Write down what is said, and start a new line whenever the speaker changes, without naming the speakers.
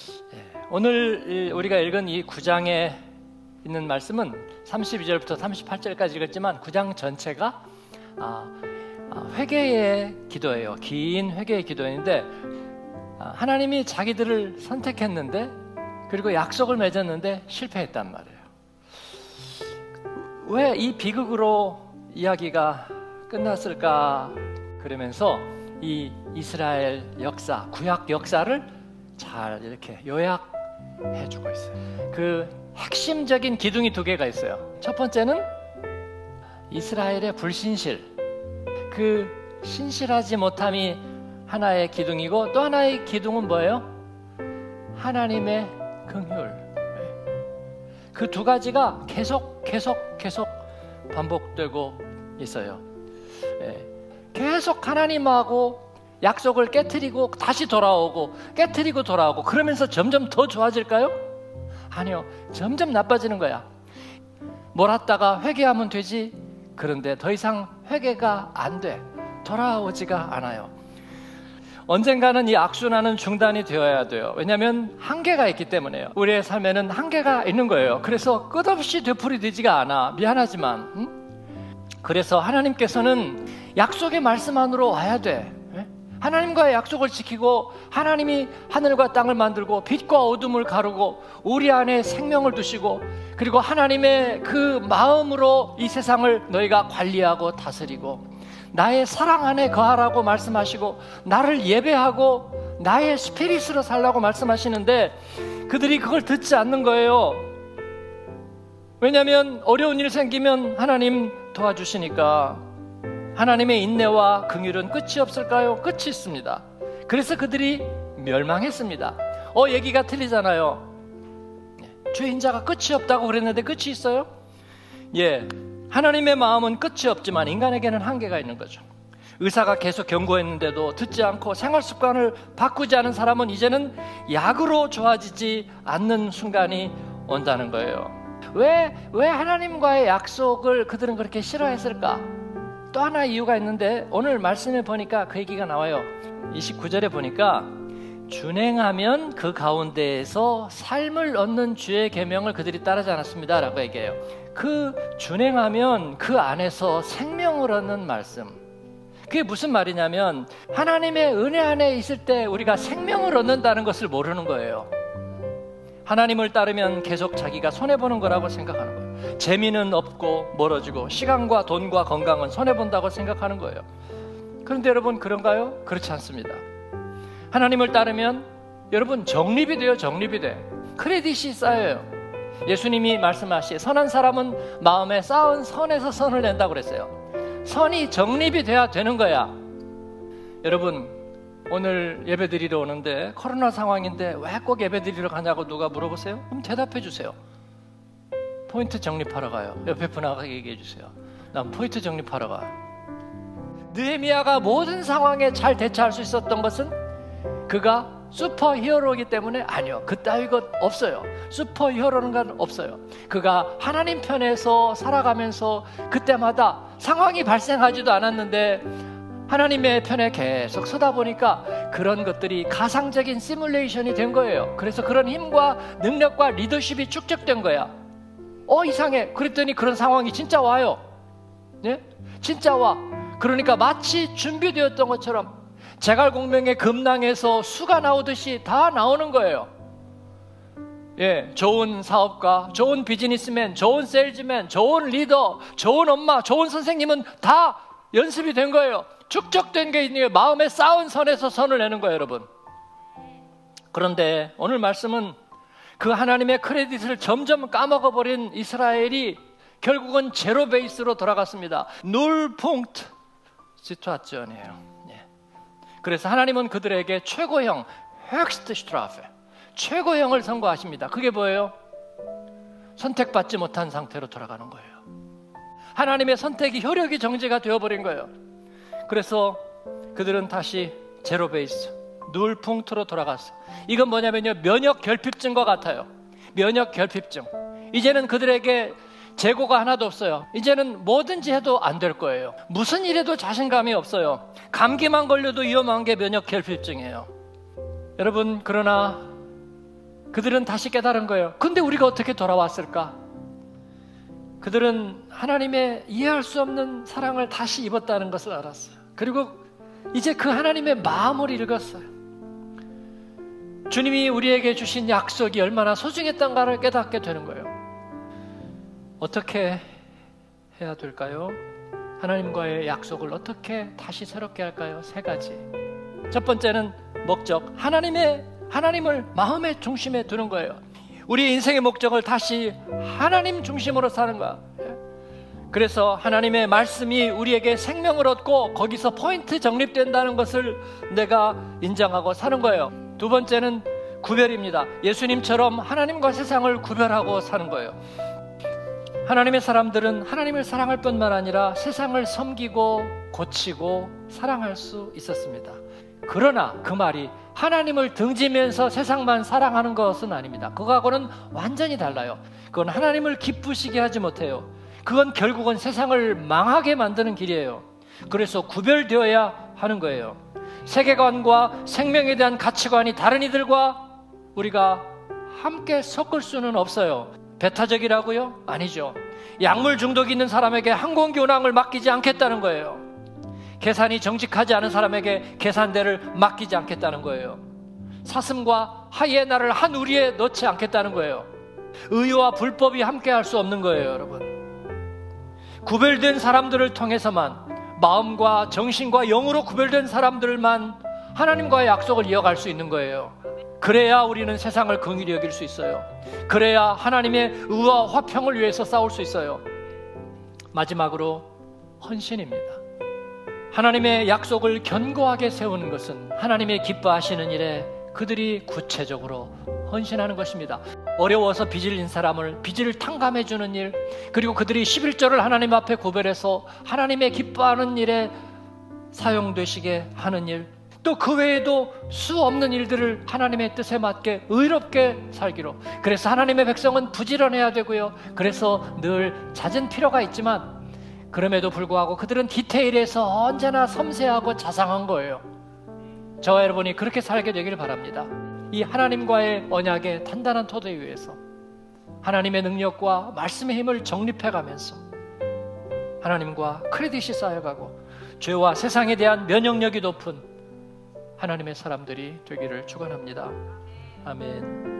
오늘 우리가 읽은 이 9장에 있는 말씀은 32절부터 38절까지 읽었지만 9장 전체가 회개의 기도예요. 긴 회개의 기도인데 하나님이 자기들을 선택했는데 그리고 약속을 맺었는데 실패했단 말이에요. 왜 이 비극으로 이야기가 끝났을까? 그러면서 이 이스라엘 역사, 구약 역사를 잘 이렇게 요약해주고 있어요. 그 핵심적인 기둥이 두 개가 있어요. 첫 번째는 이스라엘의 불신실, 그 신실하지 못함이 하나의 기둥이고 또 하나의 기둥은 뭐예요? 하나님의 긍휼. 그 두 가지가 계속 반복되고 있어요. 계속 하나님하고 약속을 깨트리고 다시 돌아오고 깨트리고 돌아오고 그러면서 점점 더 좋아질까요? 아니요, 점점 나빠지는 거야. 몰았다가 회개하면 되지. 그런데 더 이상 회개가 안 돼. 돌아오지가 않아요. 언젠가는 이 악순환은 중단이 되어야 돼요. 왜냐하면 한계가 있기 때문에요. 우리의 삶에는 한계가 있는 거예요. 그래서 끝없이 되풀이되지가 않아. 미안하지만 그래서 하나님께서는 약속의 말씀 안으로 와야 돼. 하나님과의 약속을 지키고 하나님이 하늘과 땅을 만들고 빛과 어둠을 가르고 우리 안에 생명을 두시고 그리고 하나님의 그 마음으로 이 세상을 너희가 관리하고 다스리고 나의 사랑 안에 거하라고 말씀하시고 나를 예배하고 나의 스피릿으로 살라고 말씀하시는데 그들이 그걸 듣지 않는 거예요. 왜냐하면 어려운 일 생기면 하나님 도와주시니까. 하나님의 인내와 긍휼은 끝이 없을까요? 끝이 있습니다. 그래서 그들이 멸망했습니다. 얘기가 틀리잖아요. 죄인자가 끝이 없다고 그랬는데 끝이 있어요? 하나님의 마음은 끝이 없지만 인간에게는 한계가 있는 거죠. 의사가 계속 경고했는데도 듣지 않고 생활 습관을 바꾸지 않은 사람은 이제는 약으로 좋아지지 않는 순간이 온다는 거예요. 왜 하나님과의 약속을 그들은 그렇게 싫어했을까? 또 하나 이유가 있는데 오늘 말씀에 보니까 그 얘기가 나와요. 29절에 보니까 준행하면 그 가운데에서 삶을 얻는 주의 계명을 그들이 따르지 않았습니다 라고 얘기해요. 그 준행하면 그 안에서 생명을 얻는 말씀, 그게 무슨 말이냐면 하나님의 은혜 안에 있을 때 우리가 생명을 얻는다는 것을 모르는 거예요. 하나님을 따르면 계속 자기가 손해보는 거라고 생각하는 거예요. 재미는 없고 멀어지고 시간과 돈과 건강은 손해본다고 생각하는 거예요. 그런데 여러분 그런가요? 그렇지 않습니다. 하나님을 따르면 여러분 적립이 돼요. 적립이 돼. 크레딧이 쌓여요. 예수님이 말씀하시 선한 사람은 마음에 쌓은 선에서 선을 낸다고 그랬어요. 선이 적립이 돼야 되는 거야. 여러분 오늘 예배드리러 오는데 코로나 상황인데 왜 꼭 예배드리러 가냐고 누가 물어보세요? 그럼 대답해 주세요. 포인트 정립하러 가요. 옆에 분하게 얘기해 주세요. 난 포인트 정립하러 가요. 느헤미야가 모든 상황에 잘 대처할 수 있었던 것은 그가 슈퍼 히어로이기 때문에 아니요. 그따위 것 없어요. 슈퍼 히어로는 건 없어요. 그가 하나님 편에서 살아가면서 그때마다 상황이 발생하지도 않았는데 하나님의 편에 계속 서다 보니까 그런 것들이 가상적인 시뮬레이션이 된 거예요. 그래서 그런 힘과 능력과 리더십이 축적된 거야. 이상해. 그랬더니 그런 상황이 진짜 와요. 네? 진짜 와. 그러니까 마치 준비되었던 것처럼 제갈공명의 금낭에서 수가 나오듯이 다 나오는 거예요. 좋은 사업가, 좋은 비즈니스맨, 좋은 세일즈맨, 좋은 리더, 좋은 엄마, 좋은 선생님은 다 연습이 된 거예요. 축적된 게 있는 마음에 쌓은 선에서 선을 내는 거예요, 여러분. 그런데 오늘 말씀은 그 하나님의 크레딧을 점점 까먹어버린 이스라엘이 결국은 제로 베이스로 돌아갔습니다. 누르 punk트 시투아치언이에요. 그래서 하나님은 그들에게 최고형, höchste Strafe, 최고형을 선고하십니다. 그게 뭐예요? 선택받지 못한 상태로 돌아가는 거예요. 하나님의 선택이 효력이 정지가 되어버린 거예요. 그래서 그들은 다시 제로 베이스, 누르 punk트로 돌아갔어. 이건 뭐냐면요, 면역 결핍증과 같아요. 면역 결핍증. 이제는 그들에게 재고가 하나도 없어요. 이제는 뭐든지 해도 안 될 거예요. 무슨 일에도 자신감이 없어요. 감기만 걸려도 위험한 게 면역 결핍증이에요. 여러분, 그러나 그들은 다시 깨달은 거예요. 근데 우리가 어떻게 돌아왔을까? 그들은 하나님의 이해할 수 없는 사랑을 다시 입었다는 것을 알았어요. 그리고 이제 그 하나님의 마음을 읽었어요. 주님이 우리에게 주신 약속이 얼마나 소중했던가를 깨닫게 되는 거예요. 어떻게 해야 될까요? 하나님과의 약속을 어떻게 다시 새롭게 할까요? 3가지. 첫 번째는 목적. 하나님을 마음의 중심에 두는 거예요. 우리 인생의 목적을 다시 하나님 중심으로 사는 거야. 그래서 하나님의 말씀이 우리에게 생명을 얻고 거기서 포인트 정립된다는 것을 내가 인정하고 사는 거예요. 두 번째는 구별입니다. 예수님처럼 하나님과 세상을 구별하고 사는 거예요. 하나님의 사람들은 하나님을 사랑할 뿐만 아니라 세상을 섬기고 고치고 사랑할 수 있었습니다. 그러나 그 말이 하나님을 등지면서 세상만 사랑하는 것은 아닙니다. 그거하고는 완전히 달라요. 그건 하나님을 기쁘시게 하지 못해요. 그건 결국은 세상을 망하게 만드는 길이에요. 그래서 구별되어야 하는 거예요. 세계관과 생명에 대한 가치관이 다른 이들과 우리가 함께 섞을 수는 없어요. 배타적이라고요? 아니죠. 약물 중독이 있는 사람에게 항공기 운항을 맡기지 않겠다는 거예요. 계산이 정직하지 않은 사람에게 계산대를 맡기지 않겠다는 거예요. 사슴과 하이에나를 한 우리에 넣지 않겠다는 거예요. 의와 불법이 함께 할 수 없는 거예요, 여러분. 구별된 사람들을 통해서만, 마음과 정신과 영으로 구별된 사람들만 하나님과의 약속을 이어갈 수 있는 거예요. 그래야 우리는 세상을 긍휼히 여길 수 있어요. 그래야 하나님의 의와 화평을 위해서 싸울 수 있어요. 마지막으로 헌신입니다. 하나님의 약속을 견고하게 세우는 것은 하나님의 기뻐하시는 일에 그들이 구체적으로 헌신하는 것입니다. 어려워서 빚을 진 사람을 빚을 탕감해 주는 일, 그리고 그들이 11조를 하나님 앞에 고별해서 하나님의 기뻐하는 일에 사용되시게 하는 일, 또 그 외에도 수 없는 일들을 하나님의 뜻에 맞게 의롭게 살기로. 그래서 하나님의 백성은 부지런해야 되고요. 그래서 늘 잦은 필요가 있지만 그럼에도 불구하고 그들은 디테일에서 언제나 섬세하고 자상한 거예요. 저와 여러분이 그렇게 살게 되길 바랍니다. 이 하나님과의 언약의 단단한 토대 위에서 하나님의 능력과 말씀의 힘을 정립해가면서 하나님과 크레딧이 쌓여가고 죄와 세상에 대한 면역력이 높은 하나님의 사람들이 되기를 축원합니다. 아멘.